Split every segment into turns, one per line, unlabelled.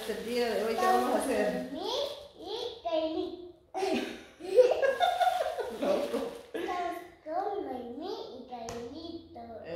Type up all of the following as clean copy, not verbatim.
el día de hoy, ¿qué vamos a hacer?
Mí y Kaili.
Loco.
Con Noemí y Kailito.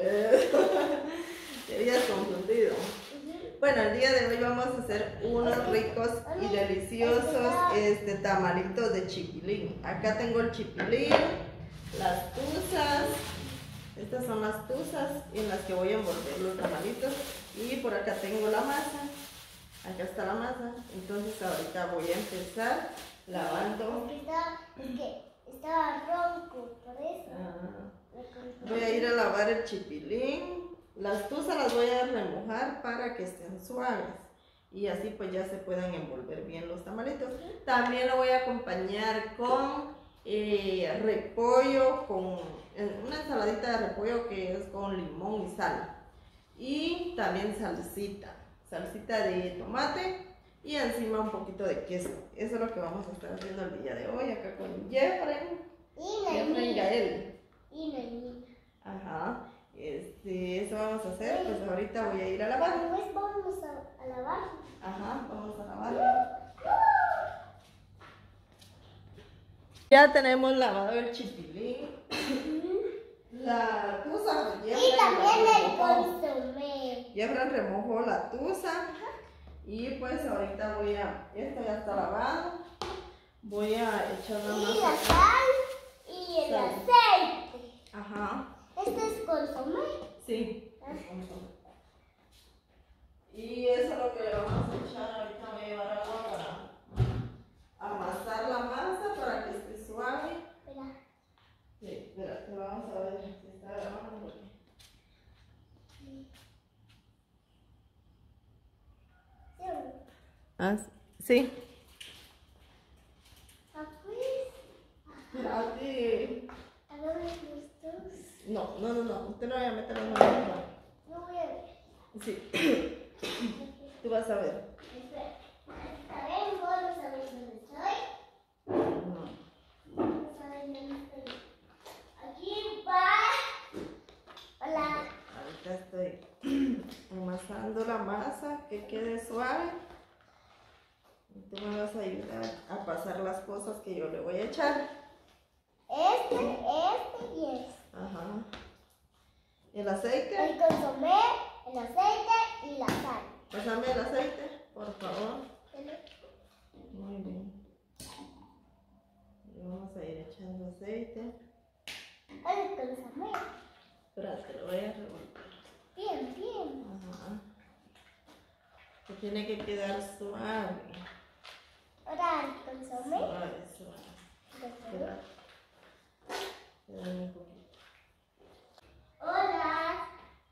Te habías confundido. Bueno, el día de hoy vamos a hacer unos ricos y deliciosos tamalitos de chipilín. Acá tengo el chipilín, las tuzas. Estas son las tuzas en las que voy a envolver los tamalitos. Y por acá tengo la masa. Acá está la masa. Entonces ahorita voy a empezar lavando.
Es que estaba ronco, por eso.
Voy a ir a lavar el chipilín. Las tuzas las voy a remojar para que estén suaves. Y así pues ya se puedan envolver bien los tamalitos. También lo voy a acompañar con repollo, con una ensaladita de repollo que es con limón y sal. Y también salsita de tomate y encima un poquito de queso. Eso es lo que vamos a estar haciendo el día de hoy acá con Jeffrey y Gael.
Y Noemí.
Ajá, eso vamos a hacer. Pues ahorita voy a ir a lavar.
Después vamos a lavar.
Ajá, vamos a lavar. Ya tenemos lavado el chipilín. La tuza.
Y también el consomé.
Jeffrey remojó la tuza. Y pues ahorita esto ya está lavado. Voy a echar la masa.
Y la sal y el aceite.
Ajá.
¿Este es consomé?
Sí. Es consomé. Y eso es lo que le vamos a echar. Ahorita voy a llevar agua para amasar la masa para que esté suave.
Espera.
Sí, espérate, vamos a ver si está grabando. Sí. Espérate.
A ver los dos.
No. Usted no vaya a meter las manos.
No voy a ver.
Sí. Tú vas a ver.
Espera. A ver, vamos a ver dónde estoy.
No.
Vamos a ver dónde estoy. Aquí va. Hola.
Ahorita estoy amasando la masa que quede suave. Y tú me vas a ayudar a pasar las cosas que yo le voy a echar.
Este y este.
Ajá. ¿El aceite?
El consomé, el aceite y la sal.
Pásame el aceite, por favor. Muy bien. Y vamos a ir echando aceite.
El consomé.
Espérate, lo voy a revolver.
Bien.
Ajá. Que tiene que quedar suave.
Ahora el consomé.
Suave.
Consomé.
Espérame un poquito.
Hola.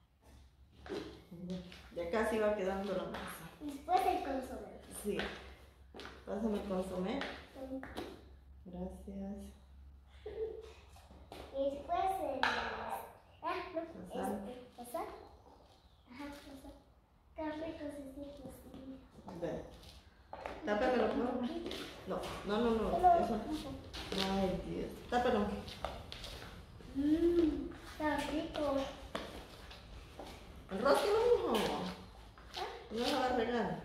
Ya casi va quedando la masa.
Después el consomé.
Sí. Pásame el consomé. Gracias.
Y después el...
La sal.
¿La sal? Ajá, la sal. Qué rico se siente así.
Ven. Tápamelo, por favor. No. Eso. Ay, Dios. Tápalo.
Está rico.
Enrósquelo, hijo. No lo va a regar.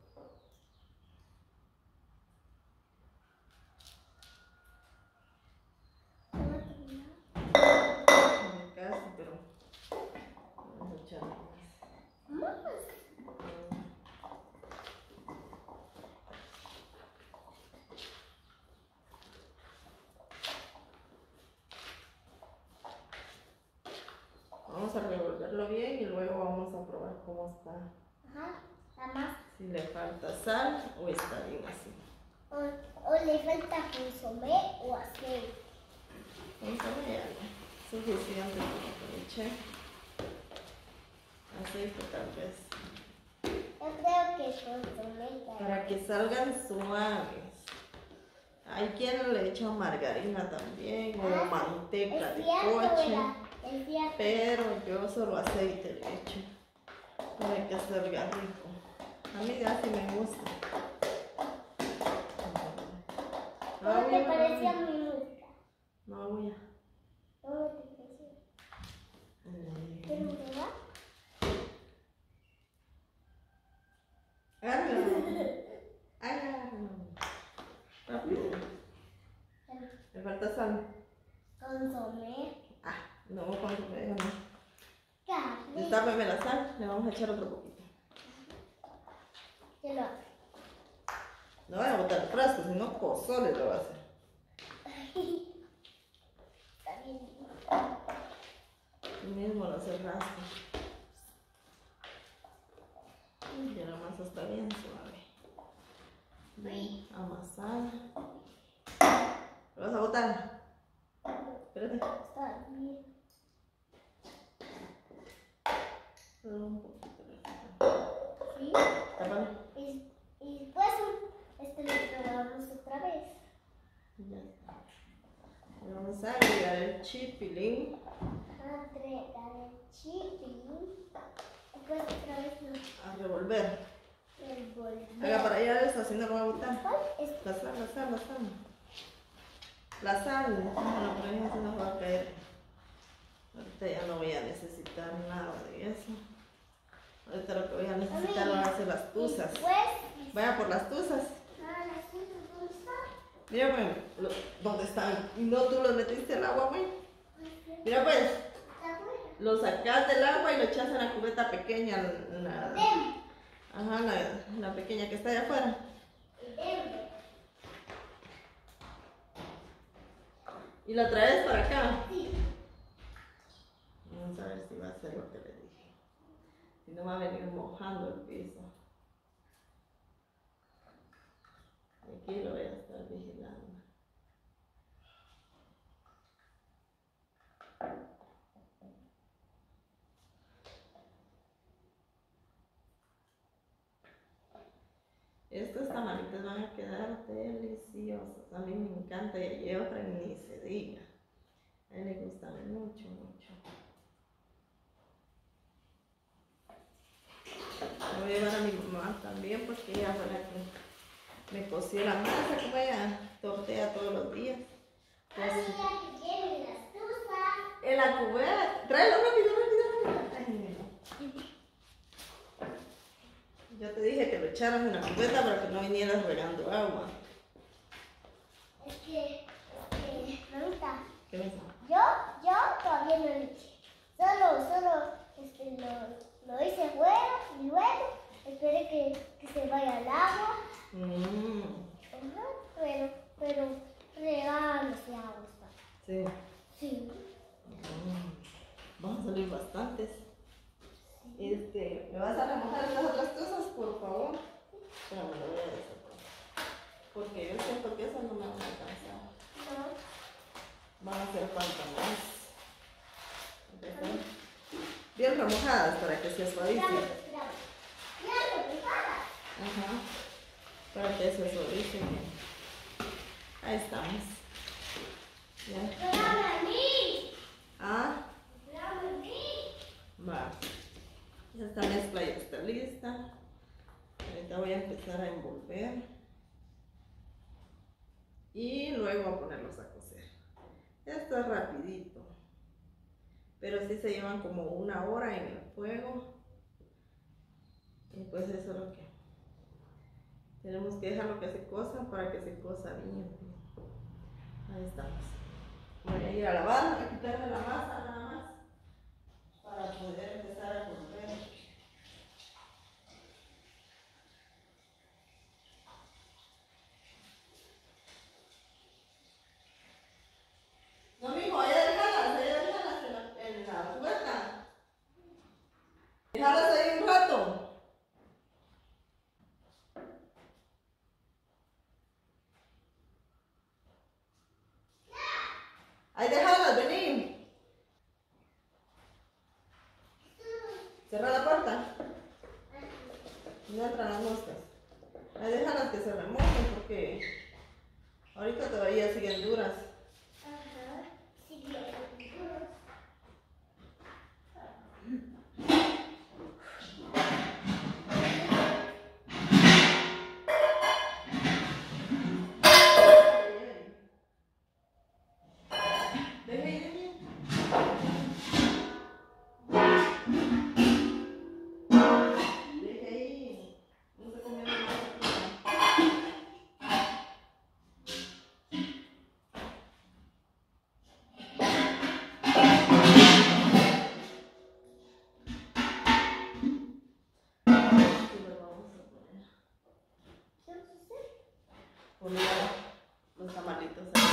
Casi, pero vamos a echarle más. Vamos a revolverlo bien y luego vamos a probar cómo está.
Ajá, la más.
Si le falta sal o está bien así.
O le falta consomé o aceite.
Consomé ya, suficiente con lo que le eché. Aceite tal vez.
Yo creo que consomé ya.
Para que salgan suaves. Hay quien le echa margarina también o manteca de coche. Pero yo solo aceite le echo para que salga rico. A mí ya sí me gusta.
¿Cómo te parecía mi música?
No voy a.
¿Cómo te pareció? ¿Quieres probar?
Agárralo. falta sal.
Consomé.
Ah, no, consomé no.
Carne.
Destápeme la sal, le vamos a echar otro poquito.
Te lo
No voy a botar el frasco, si no pozole lo va a hacer.
Está bien.
Tú mismo lo hace frasco. Y la masa está bien suave. Bien amasada. ¿Lo vas a botar? Espérate.
Está bien.
Solo un poquito.
Sí.
Tápalo.
Y después lo probamos otra vez.
Ya está. Le vamos a agregar el chipilín.
Agregar el chipilín. Después otra vez lo
A revolver.
revolvemos.
Haga para allá eso, así no lo va a botar.
¿Cuál es?
La sal. La sal. Bueno, por ahí así nos va a caer. Ahorita ya no voy a necesitar nada de eso. Ahorita lo que voy a necesitar van a ser las tuzas.
Después.
Vaya por las tuzas.
Ah, las tuzas, ¿dónde están?
Mira, pues, ¿dónde están? Y no tú los metiste al agua, güey. Mira, pues,
Está afuera.
lo sacas del agua y lo echas en la cubeta pequeña. Ajá, la pequeña que está allá afuera. Y la traes para acá.
Sí.
Vamos a ver si va a ser lo que le dije. Si no va a venir mojando el piso. Aquí lo voy a estar vigilando. Estos tamalitos van a quedar deliciosos. A mí me encanta y a Jeffrey ni se diga. A él le gustan mucho. Me voy a llevar a mi mamá también porque ella fue la que me coció la masa, como ella tortea todos los días. Pues,
que tienen las tuzas.
en la cubeta, tráelo rápido. Ay, no. Ya te dije que lo echaras en la cubeta para que no vinieras regando agua.
Es que, mamita,
¿Qué pasa?
yo todavía no lo eché. Solo lo hice fuera y luego esperé que se vaya al agua. Ajá, pero regamos de agua.
Sí.
Sí.
Van a salir bastantes. ¿Me vas a remojar estas otras cosas, por favor? Pero me lo voy a deshacer. Porque yo siento que esas no me van a alcanzar.
No.
Van a hacer falta más. ¿Empezar? Bien remojadas para que se suavicen. Ajá. Para que se suavicen. Ahí estamos. Ya. Ah. Va. Esta mezcla ya está lista. Ahorita voy a empezar a envolver. Y luego a ponerlos a cocer. Esto es rapidito. Pero sí se llevan como 1 hora en el fuego. Y pues eso es lo que tenemos que dejarlo que se cosa para que se cosa bien. Ahí estamos. Voy a ir a lavar, a quitarme la masa nada más para poder empezar a volver. No, mijo, allá déjalas en la puerta. Déjalas ahí un rato. Ahí déjalas, vení. Cerra la puerta. No entran las moscas. Ahí déjalas que se remojen porque ahorita todavía siguen duras.
Ajá. Sí,
Deja ahí, deja ahí. No se comió la masa. poner los tamalitos ahí.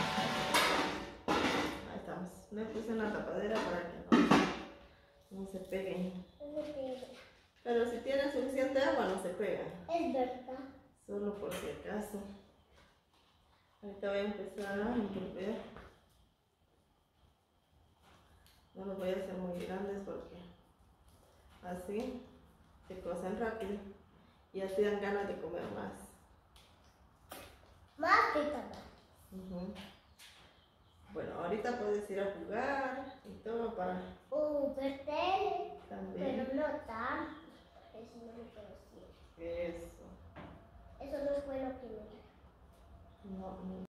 Ahí estamos. Le puse una tapadera para que no se peguen. Pero si tienen suficiente agua no se pegan.
Es verdad.
Solo por si acaso. Ahorita voy a empezar a envolver. No los voy a hacer muy grandes porque así se cocen rápido y así dan ganas de comer más.
Más que tamal.
Bueno, ahorita puedes ir a jugar y todo para
Ver tele,
también.
pero no tanto. Eso no lo puedo decir.
Eso.
Eso no fue lo que me dijo.
No.